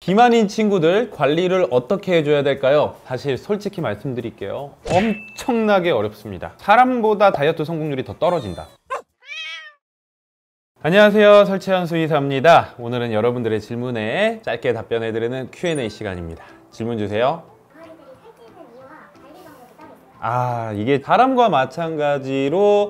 비만인 친구들 관리를 어떻게 해줘야 될까요? 사실 솔직히 말씀드릴게요. 엄청나게 어렵습니다. 사람보다 다이어트 성공률이 더 떨어진다. 안녕하세요, 설채현 수의사입니다. 오늘은 여러분들의 질문에 짧게 답변해드리는 Q&A 시간입니다. 질문 주세요. 이게 사람과 마찬가지로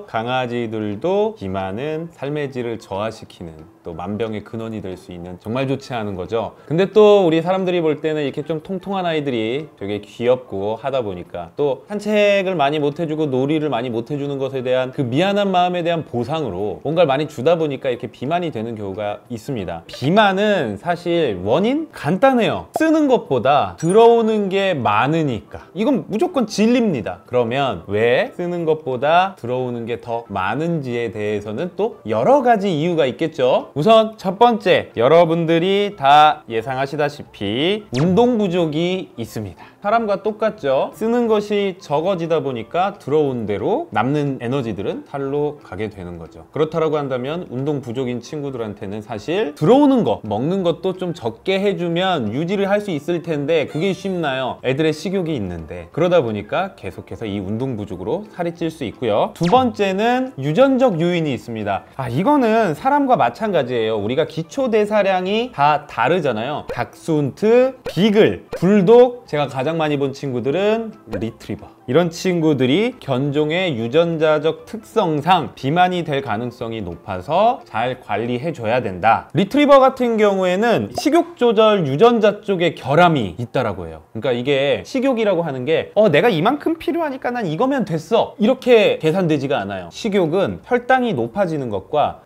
강아지들도 비만은 삶의 질을 저하시키는, 또 만병의 근원이 될 수 있는 정말 좋지 않은 거죠. 근데 또 우리 사람들이 볼 때는 이렇게 좀 통통한 아이들이 되게 귀엽고 하다 보니까 또 산책을 많이 못 해주고 놀이를 많이 못 해주는 것에 대한 그 미안한 마음에 대한 보상으로 뭔가를 많이 주다 보니까 이렇게 비만이 되는 경우가 있습니다. 비만은 사실 원인 간단해요. 쓰는 것보다 들어오는 게 많으니까. 이건 무조건 진리입니다. 그러면 왜 쓰는 것보다 들어오는 게 더 많은지에 대해서는 또 여러 가지 이유가 있겠죠. 우선 첫 번째, 여러분들이 다 예상하시다시피 운동 부족이 있습니다. 사람과 똑같죠. 쓰는 것이 적어지다 보니까 들어온 대로 남는 에너지들은 살로 가게 되는 거죠. 그렇다고 한다면 운동 부족인 친구들한테는 사실 들어오는 거, 먹는 것도 좀 적게 해주면 유지를 할 수 있을 텐데 그게 쉽나요? 애들의 식욕이 있는데. 그러다 보니까 계속해서 이 운동 부족으로 살이 찔 수 있고요. 두 번째는 유전적 요인이 있습니다. 이거는 사람과 마찬가지예요. 우리가 기초대사량이 다 다르잖아요. 닥스훈트, 비글, 불독, 제가 가장 많이 본 친구들은 리트리버. 이런 친구들이 견종의 유전자적 특성상 비만이 될 가능성이 높아서 잘 관리해 줘야 된다. 리트리버 같은 경우에는 식욕 조절 유전자 쪽에 결함이 있다라고 해요. 그러니까 이게 식욕이라고 하는 게 내가 이만큼 필요하니까 난 이거면 됐어, 이렇게 계산되지가 않아요. 식욕은 혈당이 높아지는 것과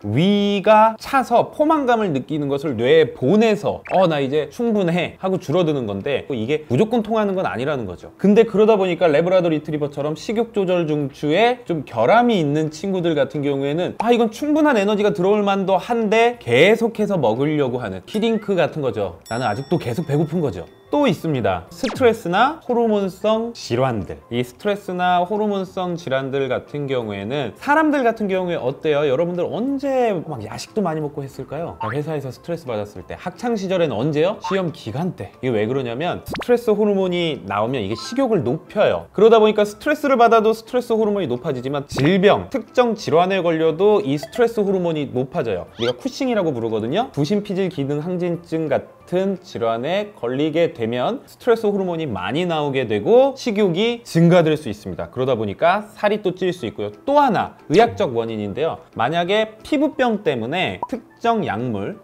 위가 차서 포만감을 느끼는 것을 뇌에 보내서 나 이제 충분해 하고 줄어드는 건데, 이게 무조건 통하는 건 아니라는 거죠. 근데 그러다 보니까 레브라도 리트리버처럼 식욕 조절 중추에 좀 결함이 있는 친구들 같은 경우에는 이건 충분한 에너지가 들어올 만도 한데 계속해서 먹으려고 하는 키딩크 같은 거죠. 나는 아직도 계속 배고픈 거죠. 또 있습니다. 스트레스나 호르몬성 질환들. 이 스트레스나 호르몬성 질환들 같은 경우에는 사람들 같은 경우에 어때요? 여러분들 언제 막 야식도 많이 먹고 했을까요? 회사에서 스트레스 받았을 때. 학창 시절에는 언제요? 시험 기간 때. 이게 왜 그러냐면 스트레스 호르몬이 나오면 이게 식욕을 높여요. 그러다 보니까 스트레스를 받아도 스트레스 호르몬이 높아지지만 질병, 특정 질환에 걸려도 이 스트레스 호르몬이 높아져요. 우리가 쿠싱이라고 부르거든요. 부신피질 기능 항진증 같은 질환에 걸리게 되면 스트레스 호르몬이 많이 나오게 되고 식욕이 증가될 수 있습니다. 그러다 보니까 살이 또 찔 수 있고요. 또 하나, 의학적 원인인데요. 만약에 피부병 때문에 특정 약물,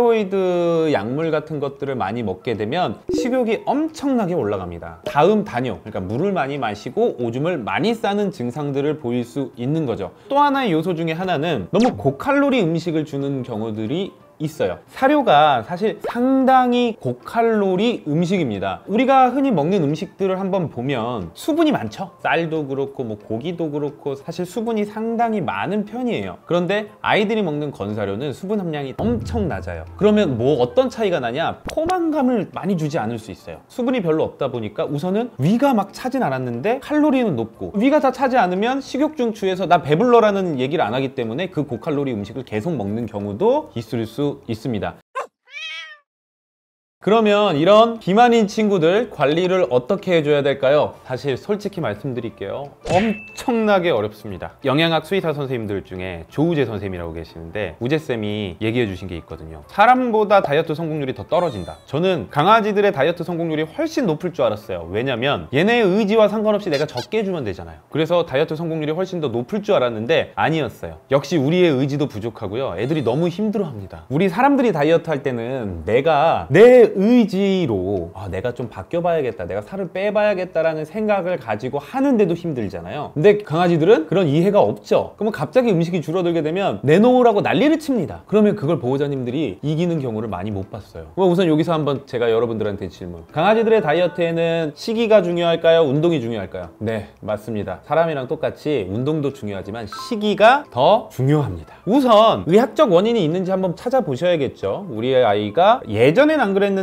스테로이드 약물 같은 것들을 많이 먹게 되면 식욕이 엄청나게 올라갑니다. 다음 단요, 그러니까 물을 많이 마시고 오줌을 많이 싸는 증상들을 보일 수 있는 거죠. 또 하나의 요소 중에 하나는 너무 고칼로리 음식을 주는 경우들이 있어요. 사료가 사실 상당히 고칼로리 음식입니다. 우리가 흔히 먹는 음식들을 한번 보면 수분이 많죠. 쌀도 그렇고 고기도 그렇고 사실 수분이 상당히 많은 편이에요. 그런데 아이들이 먹는 건사료는 수분 함량이 엄청 낮아요. 그러면 어떤 차이가 나냐? 포만감을 많이 주지 않을 수 있어요. 수분이 별로 없다 보니까 우선은 위가 막 차진 않았는데 칼로리는 높고, 위가 다 차지 않으면 식욕 중추에서 나 배불러라는 얘기를 안 하기 때문에 그 고칼로리 음식을 계속 먹는 경우도 있을 수 있습니다. 그러면 이런 비만인 친구들 관리를 어떻게 해줘야 될까요? 사실 솔직히 말씀드릴게요. 엄청나게 어렵습니다. 영양학 수의사 선생님들 중에 조우재 선생님이라고 계시는데, 우재쌤이 얘기해 주신 게 있거든요. 사람보다 다이어트 성공률이 더 떨어진다. 저는 강아지들의 다이어트 성공률이 훨씬 높을 줄 알았어요. 왜냐면 얘네의 의지와 상관없이 내가 적게 해주면 되잖아요. 그래서 다이어트 성공률이 훨씬 더 높을 줄 알았는데 아니었어요. 역시 우리의 의지도 부족하고요. 애들이 너무 힘들어합니다. 우리 사람들이 다이어트 할 때는 내가 내 의지로 내가 좀 바뀌어봐야겠다, 내가 살을 빼봐야겠다라는 생각을 가지고 하는데도 힘들잖아요. 근데 강아지들은 그런 이해가 없죠. 그러면 갑자기 음식이 줄어들게 되면 내놓으라고 난리를 칩니다. 그러면 그걸 보호자님들이 이기는 경우를 많이 못 봤어요. 그럼 우선 여기서 한번 제가 여러분들한테 질문. 강아지들의 다이어트에는 시기가 중요할까요? 운동이 중요할까요? 네, 맞습니다. 사람이랑 똑같이 운동도 중요하지만 시기가 더 중요합니다. 우선 의학적 원인이 있는지 한번 찾아보셔야겠죠. 우리의 아이가 예전엔 안 그랬는데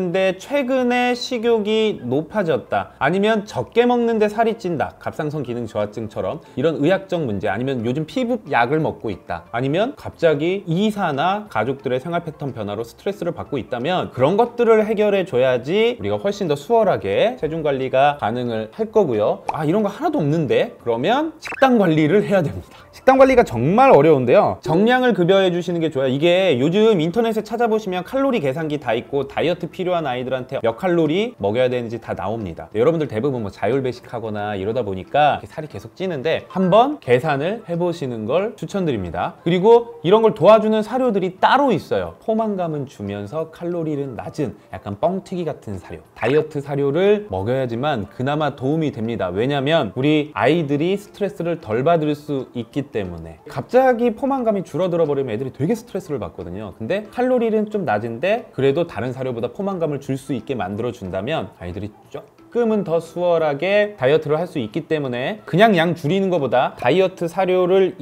먹었는데 최근에 식욕이 높아졌다, 아니면 적게 먹는데 살이 찐다, 갑상선 기능 저하증처럼 이런 의학적 문제, 아니면 요즘 피부 약을 먹고 있다, 아니면 갑자기 이사나 가족들의 생활 패턴 변화로 스트레스를 받고 있다면 그런 것들을 해결해 줘야지 우리가 훨씬 더 수월하게 체중 관리가 가능을 할 거고요. 아, 이런 거 하나도 없는데? 그러면 식단 관리를 해야 됩니다. 식단 관리가 정말 어려운데요, 정량을 급여해 주시는 게 좋아요. 이게 요즘 인터넷에 찾아보시면 칼로리 계산기 다 있고 다이어트 필요한 아이들한테 몇 칼로리 먹여야 되는지 다 나옵니다. 여러분들 대부분 뭐 자율배식하거나 이러다 보니까 살이 계속 찌는데 한번 계산을 해보시는 걸 추천드립니다. 그리고 이런 걸 도와주는 사료들이 따로 있어요. 포만감은 주면서 칼로리는 낮은 약간 뻥튀기 같은 사료, 다이어트 사료를 먹여야지만 그나마 도움이 됩니다. 왜냐면 우리 아이들이 스트레스를 덜 받을 수 있기 때문에. 갑자기 포만감이 줄어들어 버리면 애들이 되게 스트레스를 받거든요. 근데 칼로리는 좀 낮은데 그래도 다른 사료보다 포만감을 줄 수 있게 만들어 준다면 아이들이 조금은 더 수월하게 다이어트를 할 수 있기 때문에 그냥 양 줄이는 것보다 다이어트 사료를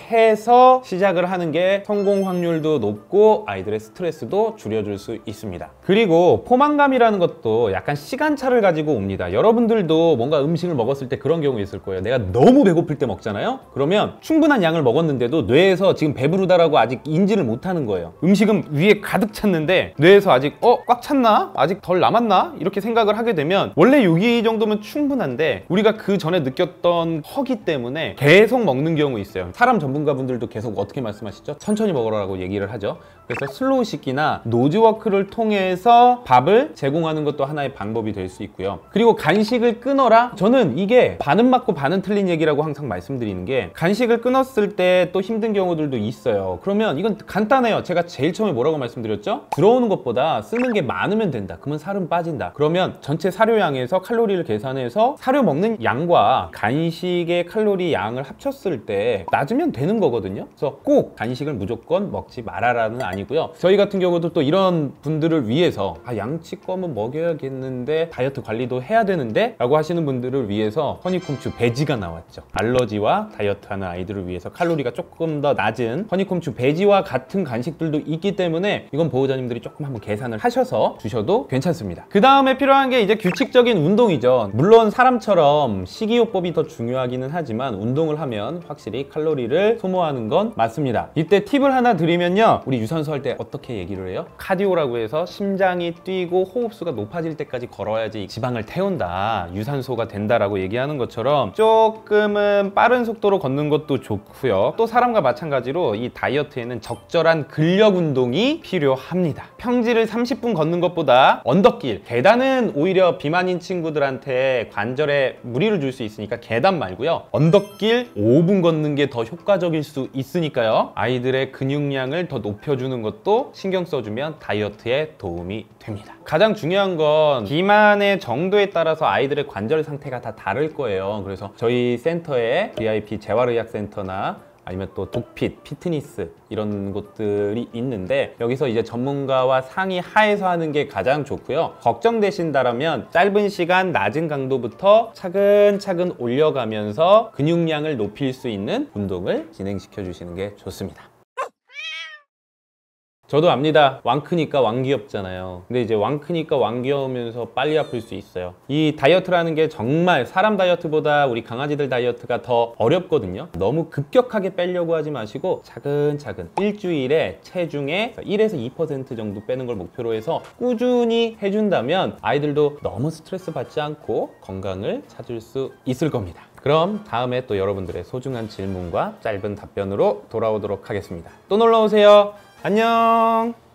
이용해서 시작을 하는 게 성공 확률도 높고 아이들의 스트레스도 줄여줄 수 있습니다. 그리고 포만감이라는 것도 약간 시간차를 가지고 옵니다. 여러분들도 뭔가 음식을 먹었을 때 그런 경우 있을 거예요. 내가 너무 배고플 때 먹잖아요. 그러면 충분한 양을 먹었는데도 뇌에서 지금 배부르다라고 아직 인지를 못하는 거예요. 음식은 위에 가득 찼는데 뇌에서 아직 꽉 찼나? 아직 덜 남았나? 이렇게 생각을 하게 되면 원래 여기 정도면 충분한데 우리가 그 전에 느꼈던 허기 때문에 계속 먹는 경우 있어요. 사람 전문가분들도 계속 어떻게 말씀하시죠? 천천히 먹으라고 얘기를 하죠. 그래서 슬로우 식기나 노즈워크를 통해서 밥을 제공하는 것도 하나의 방법이 될 수 있고요. 그리고 간식을 끊어라? 저는 이게 반은 맞고 반은 틀린 얘기라고 항상 말씀드리는 게, 간식을 끊었을 때 또 힘든 경우들도 있어요. 그러면 이건 간단해요. 제가 제일 처음에 뭐라고 말씀드렸죠? 들어오는 것보다 쓰는 게 많으면 된다. 그러면 살은 빠진다. 그러면 전체 사료양에서 칼로리를 계산해서 사료 먹는 양과 간식의 칼로리 양을 합쳤을 때 낮으면 되는 거거든요. 그래서 꼭 간식을 무조건 먹지 말아라는 아니고요. 저희 같은 경우도 또 이런 분들을 위해서 양치껌은 먹여야겠는데 다이어트 관리도 해야 되는데 라고 하시는 분들을 위해서 허니콤추 베지가 나왔죠. 알러지와 다이어트하는 아이들을 위해서 칼로리가 조금 더 낮은 허니콤추 베지와 같은 간식들도 있기 때문에 이건 보호자님들이 조금 한번 계산을 하셔서 주셔도 괜찮습니다. 그 다음에 필요한 게 이제 규칙적인 운동이죠. 물론 사람처럼 식이요법이 더 중요하기는 하지만 운동을 하면 확실히 칼로리를 소모하는 건 맞습니다. 이때 팁을 하나 드리면요, 우리 유산소 할 때 어떻게 얘기를 해요? 카디오라고 해서 심장이 뛰고 호흡수가 높아질 때까지 걸어야지 지방을 태운다, 유산소가 된다라고 얘기하는 것처럼 조금은 빠른 속도로 걷는 것도 좋고요. 또 사람과 마찬가지로 이 다이어트에는 적절한 근력 운동이 필요합니다. 평지를 30분 걷는 것보다 언덕길, 계단은 오히려 비만인 친구들한테 관절에 무리를 줄 수 있으니까 계단 말고요, 언덕길 5분 걷는 게 더 효과적일 수 있으니까요. 아이들의 근육량을 더 높여주는 것도 신경 써주면 다이어트에 도움이 됩니다. 가장 중요한 건 비만의 정도에 따라서 아이들의 관절 상태가 다 다를 거예요. 그래서 저희 센터에 VIP 재활의학센터나 아니면 또 독핏, 피트니스 이런 곳들이 있는데 여기서 이제 전문가와 상의하에서 하는 게 가장 좋고요. 걱정되신다라면 짧은 시간 낮은 강도부터 차근차근 올려가면서 근육량을 높일 수 있는 운동을 진행시켜 주시는 게 좋습니다. 저도 압니다. 왕 크니까 왕 귀엽잖아요. 근데 이제 왕 크니까 왕 귀여우면서 빨리 아플 수 있어요. 이 다이어트라는 게 정말 사람 다이어트보다 우리 강아지들 다이어트가 더 어렵거든요. 너무 급격하게 빼려고 하지 마시고 차근차근 일주일에 체중의 1에서 2% 정도 빼는 걸 목표로 해서 꾸준히 해준다면 아이들도 너무 스트레스 받지 않고 건강을 찾을 수 있을 겁니다. 그럼 다음에 또 여러분들의 소중한 질문과 짧은 답변으로 돌아오도록 하겠습니다. 또 놀러오세요. 안녕.